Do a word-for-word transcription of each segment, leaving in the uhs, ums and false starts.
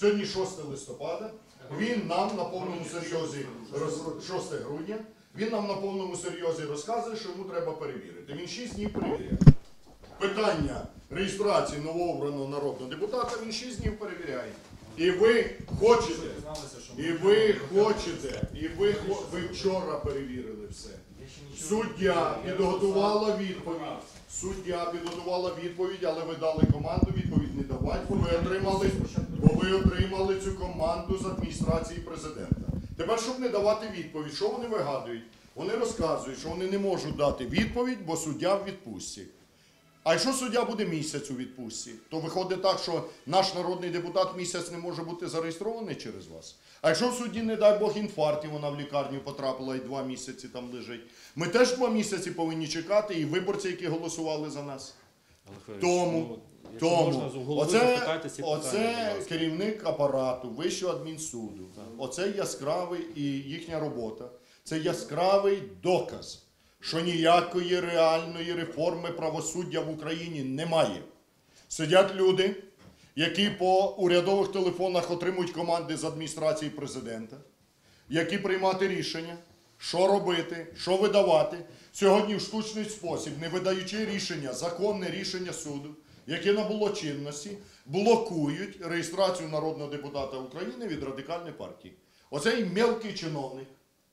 Сьогодні шосте листопада, він нам на повному серйозі, шосте грудня, він нам на повному серйозі розказує, що йому треба перевірити. Він шість днів перевіряє. Питання реєстрації новообраного народного депутата він шість днів перевіряє. І ви хочете, і ви хочете, і ви, ви вчора перевірили все. Суддя підготувала відповідь. Суддя підготувала відповідь, але ви дали команду відповідь не давати, бо ви отримали, бо ви отримали цю команду з адміністрації президента. Тепер, щоб не давати відповідь, що вони вигадують? Вони розказують, що вони не можуть дати відповідь, бо суддя в відпустці. А якщо суддя буде місяць у відпустці, то виходить так, що наш народний депутат місяць не може бути зареєстрований через вас. А якщо в судді, не дай Бог, інфаркт, і вона в лікарню потрапила і два місяці там лежить, ми теж два місяці повинні чекати, і виборці, які голосували за нас. Тому, тому оце, оце керівник апарату Вищого адмінсуду, оце яскравий і їхня робота, це яскравий доказ, що ніякої реальної реформи правосуддя в Україні немає. Сидять люди, які по урядових телефонах отримують команди з адміністрації президента, які приймати рішення, що робити, що видавати. Сьогодні в штучний спосіб, не видаючи рішення, законне рішення суду, яке набуло чинності, блокують реєстрацію народного депутата України від Радикальної партії. Оцей мелкий чиновник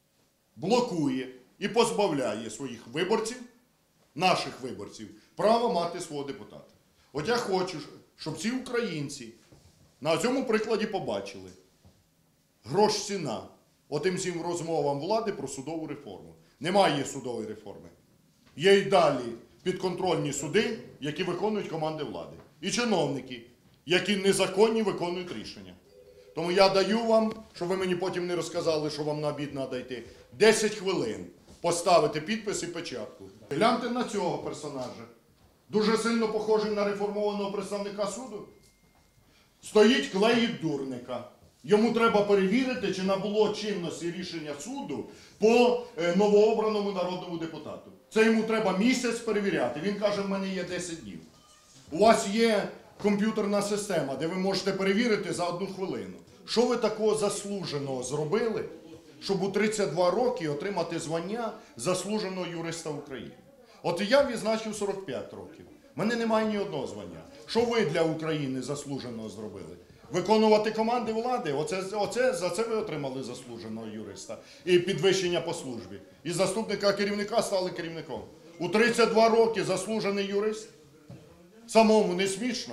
блокує і позбавляє своїх виборців, наших виборців, права мати свого депутата. От я хочу, щоб ці українці на цьому прикладі побачили. Грош ціна отим всім розмовам влади про судову реформу. Немає судової реформи. Є й далі підконтрольні суди, які виконують команди влади. І чиновники, які незаконні виконують рішення. Тому я даю вам, щоб ви мені потім не розказали, що вам на обід треба йти, десять хвилин поставити підпис і печатку. Гляньте на цього персонажа. Дуже сильно похожий на реформованого представника суду. Стоїть, клеїть дурника. Йому треба перевірити, чи набуло чинності рішення суду по новообраному народному депутату. Це йому треба місяць перевіряти. Він каже, в мене є десять днів. У вас є комп'ютерна система, де ви можете перевірити за одну хвилину. Що ви такого заслуженого зробили, щоб у тридцять два роки отримати звання заслуженого юриста України? От я відзначив сорок п'ять років. У мене немає ні одного звання. Що ви для України заслуженого зробили? Виконувати команди влади? Оце, оце, за це ви отримали заслуженого юриста. І підвищення по службі. І заступника керівника стали керівником. У тридцять два роки заслужений юрист? Самому не смішно?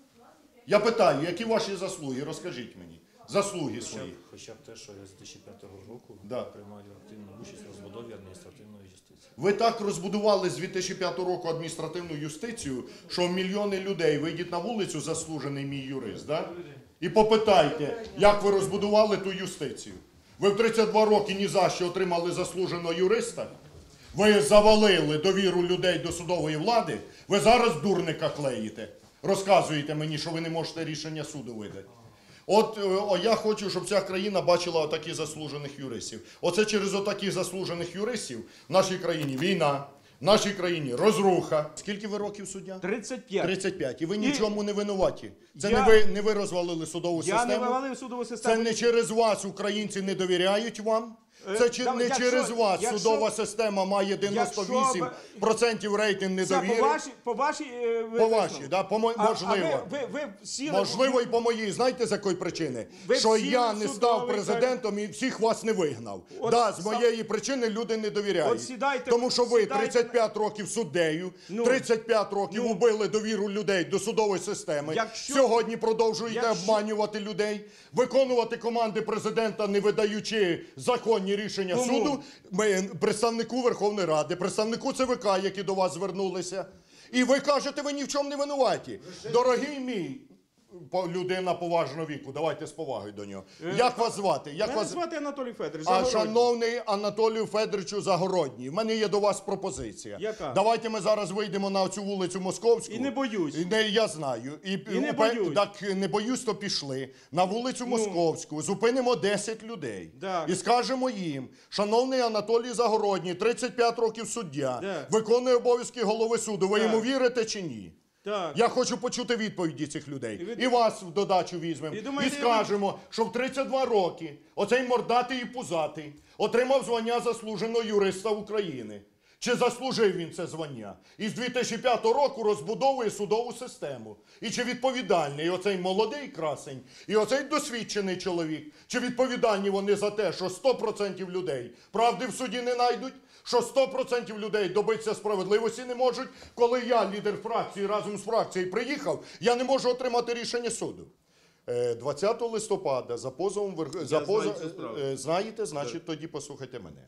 Я питаю, які ваші заслуги? Розкажіть мені. Заслуги свої. Хоча б те, що я з дві тисячі п'ятого року да. приймаю активну участь у розбудові адміністративної юстиції. Ви так розбудували з дві тисячі п'ятого року адміністративну юстицію, що мільйони людей вийдіть на вулицю, заслужений мій юрист, да? І попитайте, як ви розбудували ту юстицію. Ви в тридцять два роки ні за що отримали заслуженого юриста, ви завалили довіру людей до судової влади, ви зараз дурника клеїте, розказуєте мені, що ви не можете рішення суду видати. От о, я хочу, щоб вся країна бачила отаких заслужених юристів. Оце через отаких заслужених юристів в нашій країні війна, в нашій країні розруха. Скільки ви років суддя? тридцять п'ять. тридцять п'ять. І ви нічому не винуваті. Це Я... не, ви, не ви розвалили судову я систему. Я не вивалив судову систему. Це не через вас українці не довіряють вам. Це чи, да, не якщо, через вас якщо, судова система має дев'яносто вісім відсотків рейтинг недовіри. По вашій, по вашій, е, по вашій, да, по мо... а, можливо. А ви, ви, ви сіли... Можливо, і по моїй. Знаєте, з якої причини? Ви що сіли я не став судовий... президентом і всіх вас не вигнав. От, да, з сам... моєї причини люди не довіряють. От сідайте, Тому що ви сідайте... тридцять п'ять років суддею, ну, тридцять п'ять років ну, убили довіру людей до судової системи. Якщо... Сьогодні продовжуєте якщо... обманювати людей, виконувати команди президента, не видаючи законні рішення Кому? суду. Ми, представнику Верховної Ради, представнику ЦВК, які до вас звернулися. І ви кажете, ви ні в чому не винуваті. Дорогий мій людина поважного віку, давайте з повагою до нього. Як вас звати? Як Мене вас... звати Анатолій Федорович А Загородній. шановний Анатолію Федоровичу Загородній, в мене є до вас пропозиція. Яка? Давайте ми зараз вийдемо на цю вулицю Московську. І не боюсь. І не, я знаю. І, І не упе- боюсь. Так не боюсь, то пішли. На вулицю Ну. Московську, зупинимо десять людей. Так. І скажемо їм, шановний Анатолій Загородній, тридцять п'ять років суддя, Так. виконує обов'язки голови суду. Ви Так. йому вірите чи ні? Так. Я хочу почути відповіді цих людей. І ви- І вас в додачу візьмемо. І І, думаєте, скажемо, що в тридцять два роки оцей мордатий і пузатий отримав звання заслуженого юриста України. Чи заслужив він це звання? І з дві тисячі п'ятого року розбудовує судову систему. І чи відповідальний оцей молодий красень, і оцей досвідчений чоловік, чи відповідальні вони за те, що сто процентів людей правди в суді не знайдуть, що сто процентів людей добитися справедливості не можуть, коли я, лідер фракції, разом з фракцією приїхав, я не можу отримати рішення суду. Е, двадцятого листопада за позовом Верх- за знаю позов... цю справу. е, знаєте, значить тоді послухайте мене.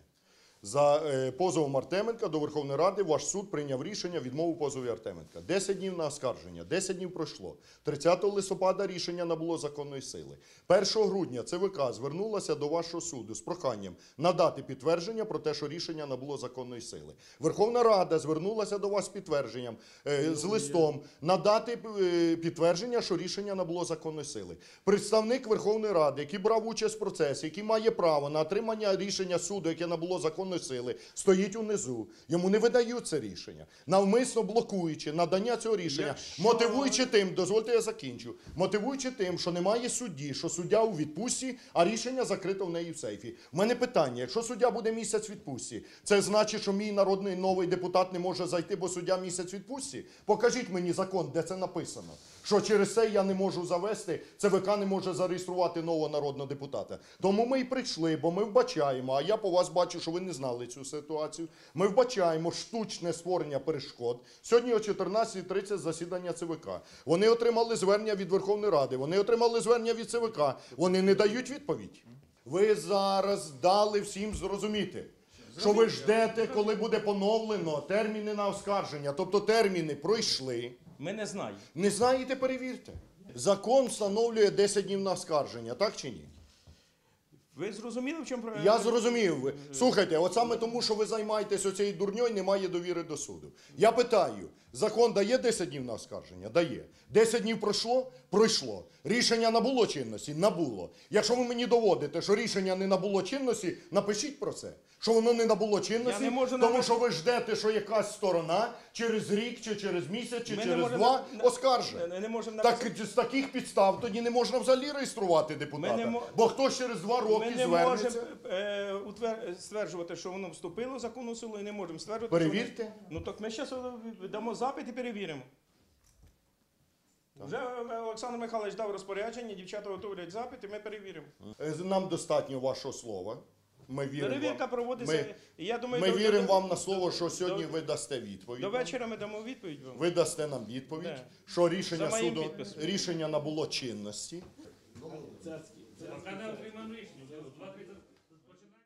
За е, позовом Артеменка до Верховної Ради ваш суд прийняв рішення відмову позові Артеменка. десять днів на оскарження, десять днів пройшло. тридцятого листопада рішення набуло законної сили. першого грудня ЦВК звернулася до вашого суду з проханням надати підтвердження про те, що рішення набуло законної сили. Верховна Рада звернулася до вас з підтвердженням, е, з листом надати е, підтвердження, що рішення набуло законної сили. Представник Верховної Ради, який брав участь в процесі, який має право на отримання рішення суду, яке набуло законної сили, стоїть унизу. Йому не видають це рішення. Навмисно блокуючи надання цього рішення, Якщо- мотивуючи тим, дозвольте я закінчу, мотивуючи тим, що немає судді, що суддя у відпустці, а рішення закрито в неї в сейфі. У мене питання, якщо суддя буде місяць в відпустці, це значить, що мій народний новий депутат не може зайти, бо суддя місяць в відпустці? Покажіть мені закон, де це написано. Що через це я не можу завести, ЦВК не може зареєструвати нового народного депутата. Тому ми і прийшли, бо ми вбачаємо, а я по вас бачу, що ви не знали цю ситуацію. Ми вбачаємо штучне створення перешкод. Сьогодні о чотирнадцятій тридцять засідання ЦВК. Вони отримали звернення від Верховної Ради, вони отримали звернення від ЦВК. Вони не дають відповідь. Ви зараз дали всім зрозуміти, що ви ждете, коли буде поновлено терміни на оскарження. Тобто терміни пройшли. Ми не знаємо. Не знаєте, перевірте. Закон встановлює десять днів на оскарження, так чи ні? Ви зрозуміли, в чому проблема? Я зрозумів. Слухайте, от саме тому, що ви займаєтесь оцією дурньою, немає довіри до суду. Я питаю, закон дає десять днів на оскарження? Дає. десять днів пройшло? Пройшло. Рішення набуло чинності? Набуло. Якщо ви мені доводите, що рішення не набуло чинності, напишіть про це. Що воно не набуло чинності, Я не можу тому навести- що ви ждете, що якась сторона через рік, чи через місяць, чи Ми не через можемо два на- оскаржить. Не, не можемо Так написати- з таких підстав тоді не можна взагалі реєструвати депутата. Ми не мо- Бо хто ж через два роки Ми не звернеться? можемо е, утвер... стверджувати, що воно вступило в законну силу, і не можемо стверджувати. що Перевірте. воно- Ну так ми зараз дамо запит і перевіримо. Вже е, Олександр Михайлович дав розпорядження, дівчата готують запит, і ми перевіримо. Е, Нам достатньо вашого слова. Ми віримо Перевірка вам. проводиться. Ми, і я думаю, ми до, віримо до, вам на слово, що сьогодні до- ви дасте відповідь. до нам. вечора ми дамо відповідь вам. Ви дасте нам відповідь, Да. що рішення За моїм суду підписом. рішення набуло чинності. Когда отримано рішення, вже два тридцять